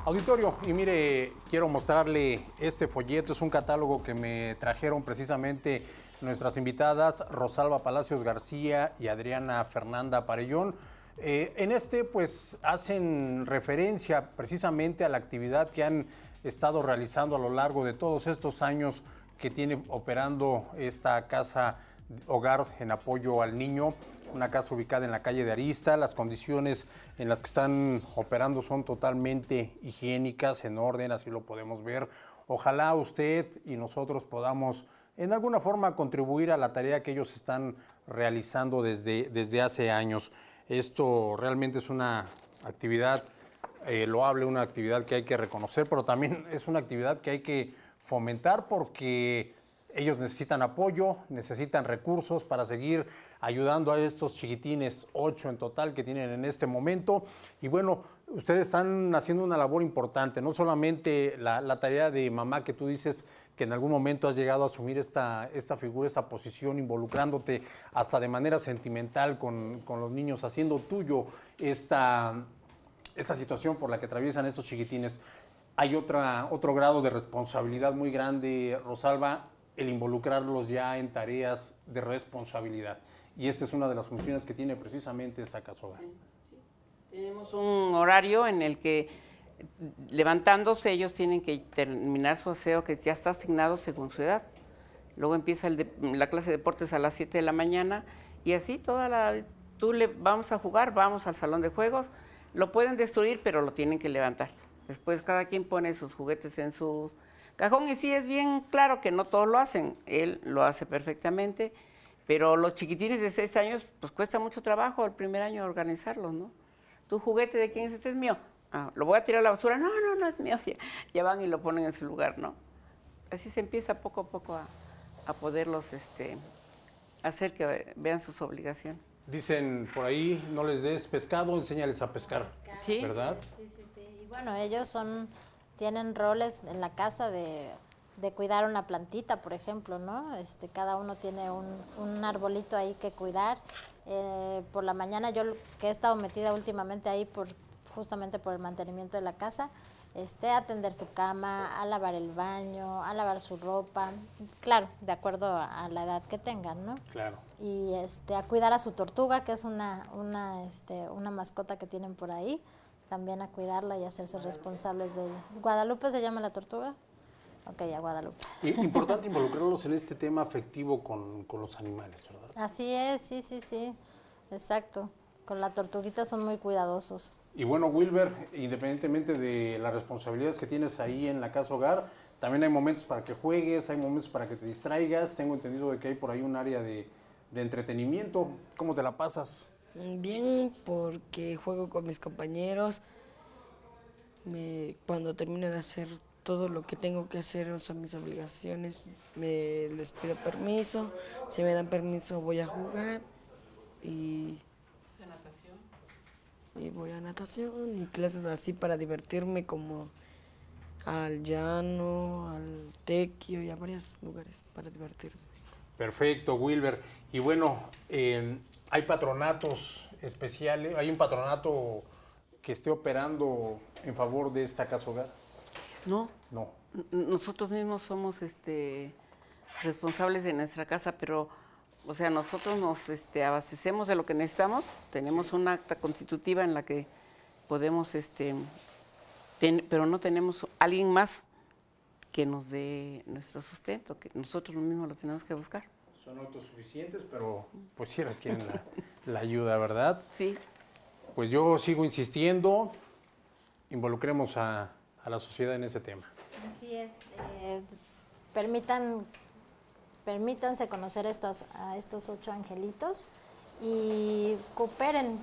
Auditorio, y mire, quiero mostrarle este folleto, es un catálogo que me trajeron precisamente nuestras invitadas Rosalba Palacios García y Adriana Fernanda Parellón. En este pues hacen referencia precisamente a la actividad que han estado realizando a lo largo de todos estos años que tiene operando esta casa hogar en apoyo al niño, una casa ubicada en la calle de Arista. Las condiciones en las que están operando son totalmente higiénicas, en orden, así lo podemos ver. Ojalá usted y nosotros podamos en alguna forma contribuir a la tarea que ellos están realizando desde hace años. Esto realmente es una actividad loable, una actividad que hay que reconocer, pero también es una actividad que hay que fomentar porque ellos necesitan apoyo, necesitan recursos para seguir ayudando a estos chiquitines, 8 en total que tienen en este momento. Y bueno, ustedes están haciendo una labor importante, no solamente la tarea de mamá que tú dices que en algún momento has llegado a asumir esta figura, esta posición, involucrándote hasta de manera sentimental con los niños, haciendo tuyo esta situación por la que atraviesan estos chiquitines. Hay otro grado de responsabilidad muy grande, Rosalba, el involucrarlos ya en tareas de responsabilidad. Y esta es una de las funciones que tiene precisamente esta casa hogar. Sí. Tenemos un horario en el que levantándose ellos tienen que terminar su aseo que ya está asignado según su edad. Luego empieza la clase de deportes a las 7 de la mañana y así vamos a jugar, vamos al salón de juegos, lo pueden destruir pero lo tienen que levantar. Después cada quien pone sus juguetes en su cajón y sí es bien claro que no todos lo hacen, él lo hace perfectamente, pero los chiquitines de 6 años pues cuesta mucho trabajo el primer año organizarlos, ¿no? ¿Tu juguete de quién es? Este es mío. Ah, ¿lo voy a tirar a la basura? No, es mío. Ya van y lo ponen en su lugar, ¿no? Así se empieza poco a poco a poderlos hacer que vean sus obligaciones. Dicen por ahí, no les des pescado, enséñales a pescar, ¿Sí? ¿verdad? Sí. Y bueno, ellos tienen roles en la casa de cuidar una plantita, por ejemplo, ¿no? Cada uno tiene un arbolito ahí que cuidar. Por la mañana yo que he estado metida últimamente ahí justamente por el mantenimiento de la casa, atender su cama, a lavar el baño, a lavar su ropa, claro, de acuerdo a la edad que tengan, ¿no? Claro. Y a cuidar a su tortuga, que es una mascota que tienen por ahí, también a cuidarla y hacerse responsables de ella. ¿Guadalupe se llama la tortuga? Ok, a Guadalupe. Importante involucrarlos en este tema afectivo con los animales, ¿verdad? Así es, sí, exacto. Con la tortuguita son muy cuidadosos. Y bueno, Wilber, independientemente de las responsabilidades que tienes ahí en la casa hogar, también hay momentos para que juegues, hay momentos para que te distraigas. Tengo entendido de que hay por ahí un área de entretenimiento. ¿Cómo te la pasas? Bien, porque juego con mis compañeros. Cuando termino de hacer todo lo que tengo que hacer, o sea, mis obligaciones, les pido permiso. Si me dan permiso, voy a jugar y voy a natación y clases así para divertirme, como al llano, al tequio y a varios lugares para divertirme. Perfecto, Wilber. Y bueno, hay patronatos especiales, hay un patronato que esté operando en favor de esta casa hogar. No. Nosotros mismos somos responsables de nuestra casa, pero o sea, nosotros nos abastecemos de lo que necesitamos, tenemos una acta constitutiva en la que podemos, pero no tenemos alguien más que nos dé nuestro sustento, que nosotros mismos lo tenemos que buscar. Son autosuficientes, pero pues sí requieren la ayuda, ¿verdad? Sí. Pues yo sigo insistiendo, involucremos a la sociedad en ese tema. Así es, permítanse conocer a estos 8 angelitos y cooperen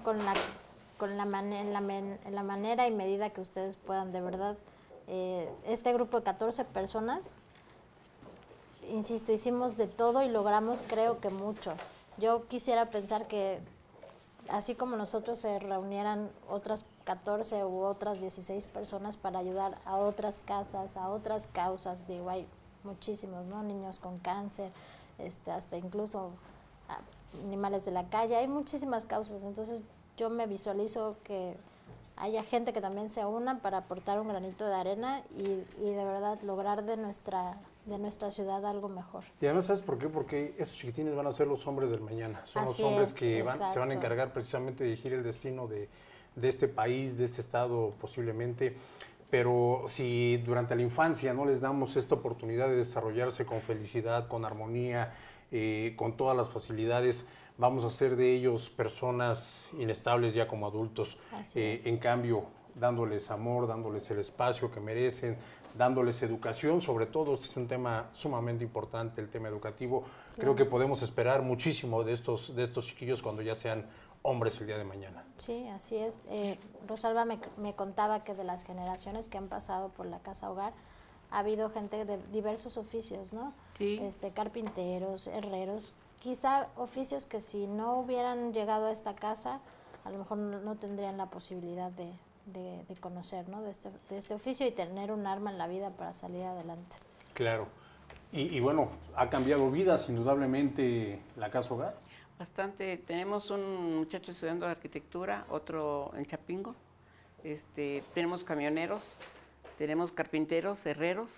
en la manera y medida que ustedes puedan, de verdad. Este grupo de 14 personas, insisto, hicimos de todo y logramos, creo que mucho. Yo quisiera pensar que así como nosotros se reunieran otras 14 u otras 16 personas para ayudar a otras casas, a otras causas, digo, hay muchísimos, ¿no? Niños con cáncer, hasta incluso animales de la calle, hay muchísimas causas. Entonces yo me visualizo que haya gente que también se una para aportar un granito de arena y de verdad lograr de nuestra ciudad algo mejor. Y además, ¿sabes por qué? Porque esos chiquitines van a ser los hombres del mañana. Son Así los hombres es, que se van a exacto. encargar precisamente de dirigir el destino de este país, de este estado posiblemente. Pero si durante la infancia no les damos esta oportunidad de desarrollarse con felicidad, con armonía, con todas las facilidades, vamos a hacer de ellos personas inestables ya como adultos. Así es. En cambio, dándoles amor, dándoles el espacio que merecen, dándoles educación, sobre todo este es un tema sumamente importante, el tema educativo. Claro. Creo que podemos esperar muchísimo de estos chiquillos cuando ya sean hombres el día de mañana. Sí, así es. Rosalba me contaba que de las generaciones que han pasado por la Casa Hogar, ha habido gente de diversos oficios, ¿no? Sí. Carpinteros, herreros, quizá oficios que si no hubieran llegado a esta casa, a lo mejor no tendrían la posibilidad de conocer, ¿no? de este oficio y tener un arma en la vida para salir adelante. Claro. Y bueno, ha cambiado vidas indudablemente la Casa Hogar. Bastante. Tenemos un muchacho estudiando arquitectura, otro en Chapingo. Tenemos camioneros, tenemos carpinteros, herreros,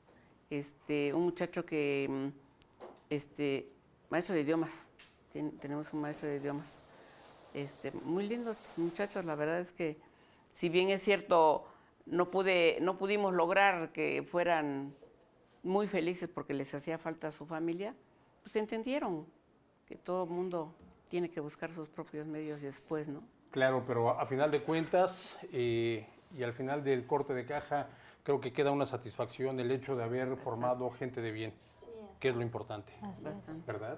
un muchacho que, maestro de idiomas. Tenemos un maestro de idiomas. Muy lindos muchachos, la verdad es que, si bien es cierto, no pudimos lograr que fueran muy felices porque les hacía falta a su familia, pues entendieron que todo el mundo tiene que buscar sus propios medios después, ¿no? Claro, pero a final de cuentas y al final del corte de caja, creo que queda una satisfacción el hecho de haber formado gente de bien, Sí, que es lo importante, así es. ¿verdad?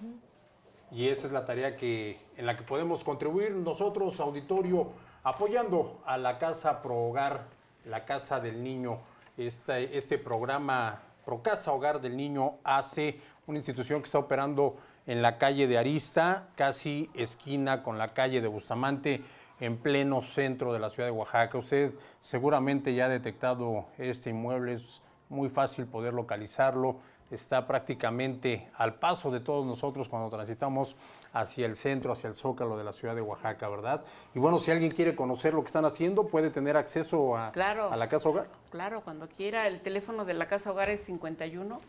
Y esa es la tarea en la que podemos contribuir nosotros, auditorio, apoyando a la Casa Pro Hogar, la Casa del Niño, este programa Pro Casa Hogar del Niño hace una institución que está operando en la calle de Arista, casi esquina con la calle de Bustamante, en pleno centro de la ciudad de Oaxaca. Usted seguramente ya ha detectado este inmueble, es muy fácil poder localizarlo. Está prácticamente al paso de todos nosotros cuando transitamos hacia el centro, hacia el Zócalo de la ciudad de Oaxaca, ¿verdad? Y bueno, si alguien quiere conocer lo que están haciendo, puede tener acceso a la Casa Hogar. Claro, cuando quiera. El teléfono de la Casa Hogar es 51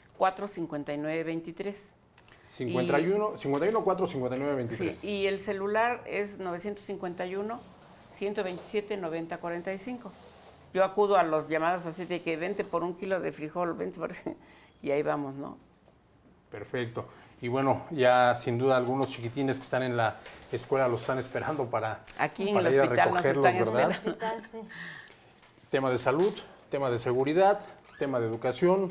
459 23. 51 459 23. Sí, y el celular es 951 127 90 45. Yo acudo a las llamadas así de que vente por 1 kilo de frijol, vente por... Y ahí vamos, ¿no? Perfecto. Y bueno, ya sin duda algunos chiquitines que están en la escuela los están esperando para aquí en para el ir hospital a recogerlos, nos están ¿verdad? Hospital, sí. Tema de salud, tema de seguridad, tema de educación,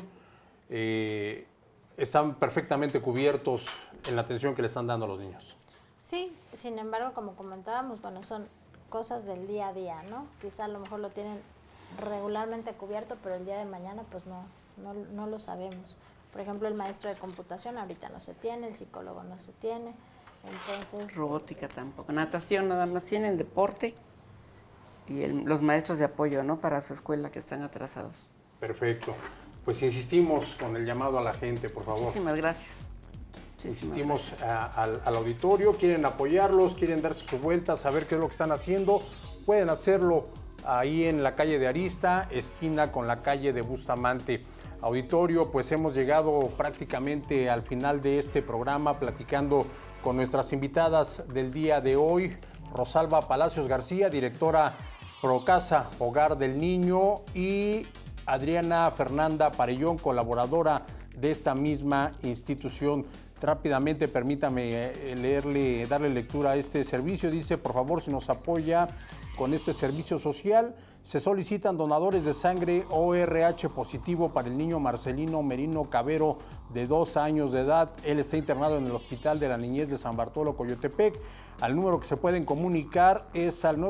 están perfectamente cubiertos en la atención que le están dando a los niños. Sí, sin embargo, como comentábamos, bueno, son cosas del día a día, ¿no? Quizá a lo mejor lo tienen regularmente cubierto, pero el día de mañana pues no lo sabemos. Por ejemplo, el maestro de computación ahorita no se tiene, el psicólogo no se tiene, entonces... Robótica tampoco, natación nada más tienen, deporte y los maestros de apoyo, ¿no? Para su escuela que están atrasados. Perfecto. Pues insistimos con el llamado a la gente, por favor. Muchísimas gracias. Insistimos al auditorio, quieren apoyarlos, quieren darse su vuelta, saber qué es lo que están haciendo, pueden hacerlo ahí en la calle de Arista, esquina con la calle de Bustamante. Auditorio, pues hemos llegado prácticamente al final de este programa platicando con nuestras invitadas del día de hoy, Rosalba Palacios García, directora Pro Casa Hogar del Niño, y Adriana Fernanda Parellón, colaboradora de esta misma institución. Rápidamente, permítame darle lectura a este servicio. Dice, por favor, si nos apoya con este servicio social, se solicitan donadores de sangre ORH positivo para el niño Marcelino Merino Cabero, de 2 años de edad. Él está internado en el Hospital de la Niñez de San Bartolo, Coyotepec. Al número que se pueden comunicar es al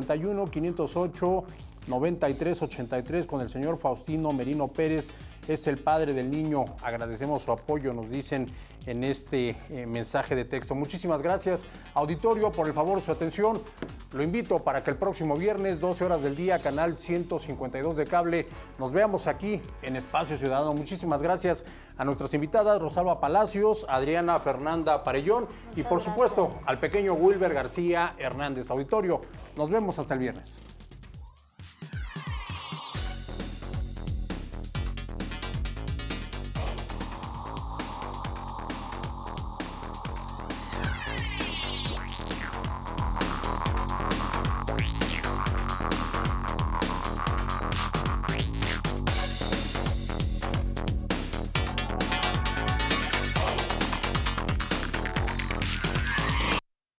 951-508-9383 con el señor Faustino Merino Pérez. Es el padre del niño. Agradecemos su apoyo, nos dicen en este mensaje de texto. Muchísimas gracias, auditorio, por el favor de su atención. Lo invito para que el próximo viernes, 12 horas del día, canal 152 de cable, nos veamos aquí en Espacio Ciudadano. Muchísimas gracias a nuestras invitadas, Rosalba Palacios, Adriana Fernanda Parellón y por supuesto al pequeño Wilber García Hernández. Auditorio, nos vemos hasta el viernes.